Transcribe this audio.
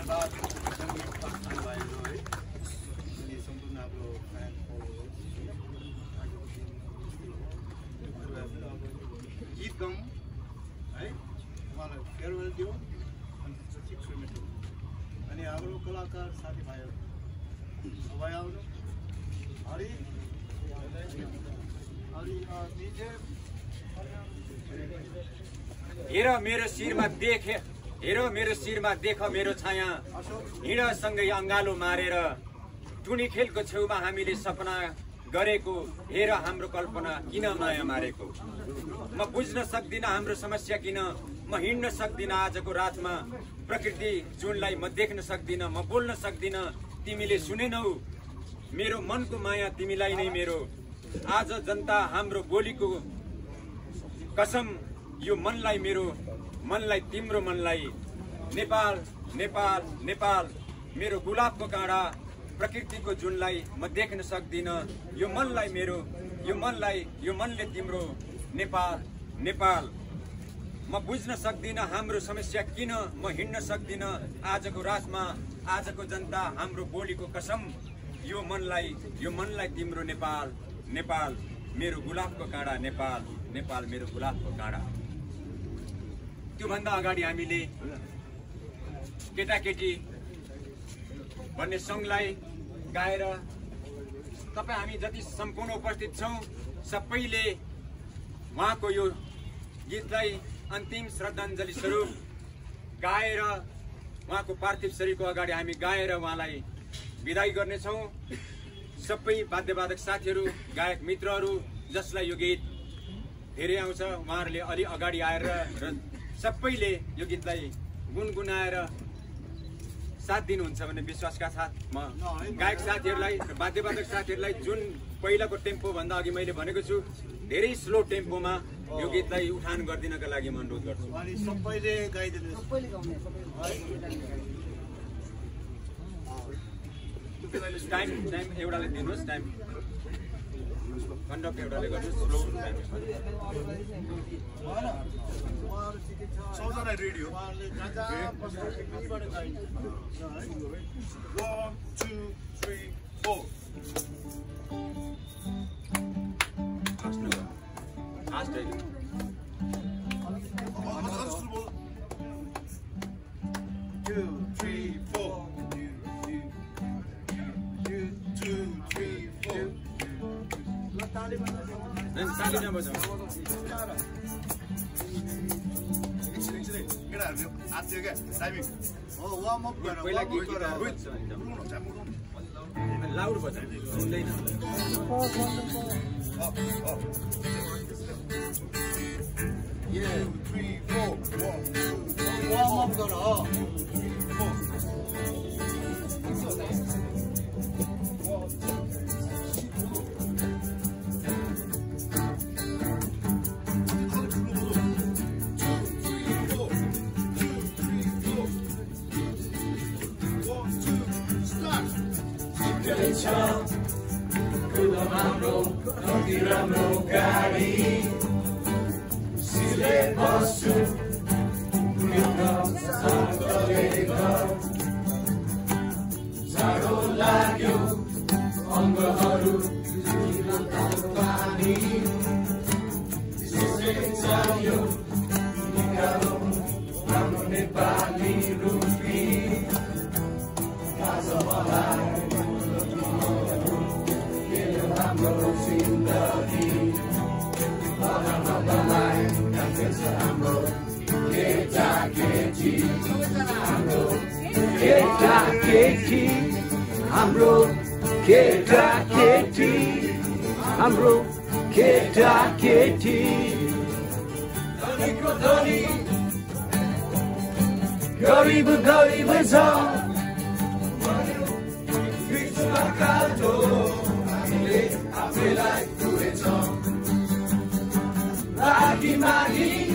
साथ संगीत पाकिस्तान भाइहरू है अनि सम्पूर्ण हाम्रो फ्यान फलोवर्स अब गीत गाउँ है उहाँलाई फेयरवेल दिउँ अनि त्यसपछि क्रिमेट अनि हाम्रो कलाकार साथीभाइहरू सबै आउनु हरि हेर मेरो शिरमा देख हेर मेरो शिरमा देख मेरो छाया हिँडसँगै अङ्गालो मारेर टुनी खेलको छेउमा हामीले सपना गरेको हेर हाम्रो कल्पना किन माया मारेको म बुझ्न सक्दिन हाम्रो समस्या किन म हिँड्न सक्दिन आजको रातमा प्रकृति जुनलाई म देख्न सक्दिन म बोल्न सक्दिन तिमीले सुनेनौ मेरो मनको माया तिमीलाई नै मेरो आज जनता हाम्रो बोलीको कसम यो मनलाई मेरो मनलाई तिम्रो मनलाई नेपाल नेपाल नेपाल मेरो गुलाबको काँडा प्रकृतिको जुनलाई म देख्न सक्दिन यो मनलाई मेरो यो मनले तिम्रो नेपाल नेपाल म बुझ्न सक्दिन हाम्रो समस्या किन म हिँड्न सक्दिन आजको रातमा आजको जनता हाम्रो बोलीको कसम यो मनलाई तिम्रो नेपाल नेपाल मेरो गुलाबको काँडा नेपाल नेपाल मेरो गुलाबको काँडा त्योभन्दा अगाडि हामीले केटाकेटी भन्ने सङ्गलाई गाएर तपाईँ हामी जति सम्पूर्ण उपस्थित छौँ सबैले उहाँको यो गीतलाई अन्तिम श्रद्धाञ्जली स्वरूप गाएर उहाँको पार्थिव शरीरको अगाडि हामी गाएर उहाँलाई विदाई गर्नेछौँ। सबै वाद्यवादक साथीहरू गायक मित्रहरू जसलाई यो गीत धेरै आउँछ उहाँहरूले अलि अगाडि आएर र सबैले यो गीतलाई गुनगुनाएर साथ दिनुहुन्छ भन्ने विश्वासका साथ म गायक साथीहरूलाई र वाद्यवादक साथीहरूलाई जुन पहिलाको टेम्पो भन्दा अघि मैले भनेको छु धेरै स्लो टेम्पोमा यो गीतलाई उठान गरिदिनका लागि म अनुरोध गर्छु। अनि सबैले गाइदिनु टाइम एउटाले दिनुहोस् टाइम कन्डक्ट एउटाले गर्नुहोस् स्लो टाइम सबजना रेडियो 1 2 3 4 फास्ट है 2 3 4 ताली नबजाऊ पहिला गीत लाउड बजायो सुन्दैन राम्रो गाडी सिले बस्छु जाडो लाग्यो अङ्गहरू पानी चाहियो निकालो हाम्रो नेपाली रुपी हाम्रो जिन्दगी हाम्रो केटा केटी हाम्रो केटा केटी हाम्रो केटा केटी हाम्रो केटा केटी धनीको धनी गरिब गरिब छ बिचमा कालो आफैलाई पुगेछ मागी मागी